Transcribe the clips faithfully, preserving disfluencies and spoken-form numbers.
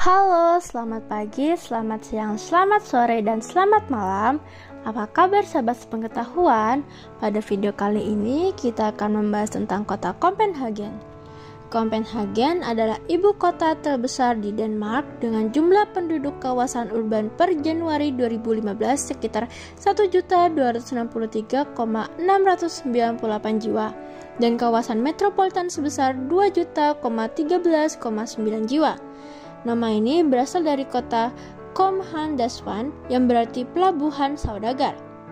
Halo, selamat pagi, selamat siang, selamat sore, dan selamat malam. Apa kabar sahabat pengetahuan? Pada video kali ini kita akan membahas tentang kota Copenhagen. Copenhagen adalah ibu kota terbesar di Denmark dengan jumlah penduduk kawasan urban per Januari dua ribu lima belas sekitar satu juta dua ratus enam puluh tiga ribu enam ratus sembilan puluh delapan jiwa dan kawasan metropolitan sebesar dua juta tiga belas koma sembilan jiwa. Nama ini berasal dari kota Komhandasvan yang berarti pelabuhan saudagar.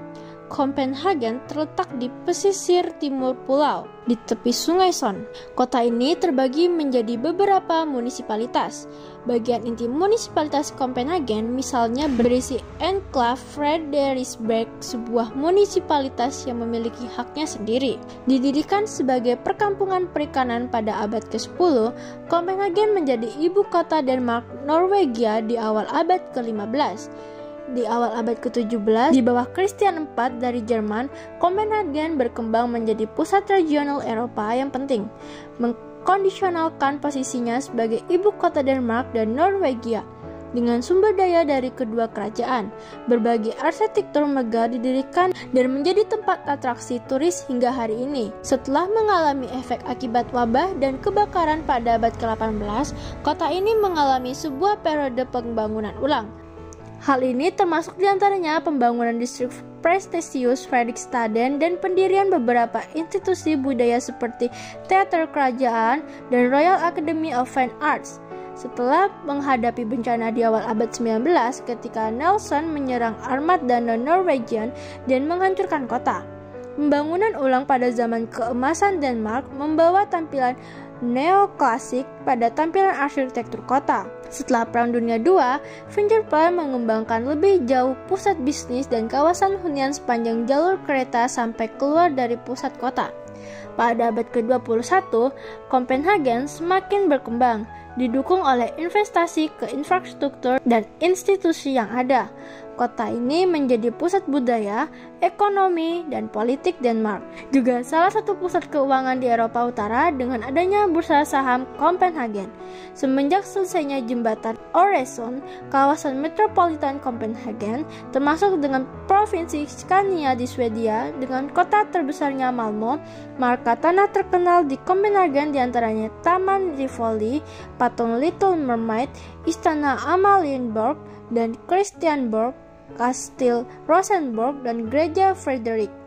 Copenhagen terletak di pesisir timur pulau, di tepi sungai Son. Kota ini terbagi menjadi beberapa munisipalitas. Bagian inti munisipalitas Copenhagen misalnya berisi Enclave Frederiksberg, sebuah munisipalitas yang memiliki haknya sendiri. Didirikan sebagai perkampungan perikanan pada abad kesepuluh, Copenhagen menjadi ibu kota Denmark Norwegia di awal abad ke lima belas. Di awal abad ke tujuh belas, di bawah Christian keempat dari Jerman, Copenhagen berkembang menjadi pusat regional Eropa yang penting, mengkondisionalkan posisinya sebagai ibu kota Denmark dan Norwegia. Dengan sumber daya dari kedua kerajaan, berbagai arsitektur megah didirikan dan menjadi tempat atraksi turis hingga hari ini. Setelah mengalami efek akibat wabah dan kebakaran pada abad ke delapan belas, kota ini mengalami sebuah periode pembangunan ulang. Hal ini termasuk diantaranya pembangunan distrik prestisius Fredrikstaden dan pendirian beberapa institusi budaya seperti Teater Kerajaan dan Royal Academy of Fine Arts. Setelah menghadapi bencana di awal abad sembilan belas ketika Nelson menyerang armada Norwegian dan menghancurkan kota. Pembangunan ulang pada zaman keemasan Denmark membawa tampilan neoklasik pada tampilan arsitektur kota. Setelah Perang Dunia kedua, Fingerplan mengembangkan lebih jauh pusat bisnis dan kawasan hunian sepanjang jalur kereta sampai keluar dari pusat kota. Pada abad ke dua puluh satu, Copenhagen semakin berkembang, didukung oleh investasi ke infrastruktur dan institusi yang ada. Kota ini menjadi pusat budaya, ekonomi, dan politik Denmark. Juga salah satu pusat keuangan di Eropa Utara dengan adanya bursa saham Copenhagen. Semenjak selesainya jembatan Øresund, kawasan metropolitan Copenhagen, termasuk dengan provinsi Scania di Swedia, dengan kota terbesarnya Malmö, maka tanah terkenal di Copenhagen diantaranya Taman Rivoli, patung Little Mermaid, Istana Amalienborg, dan Christiansborg, Kastil Rosenborg, dan Gereja Frederick.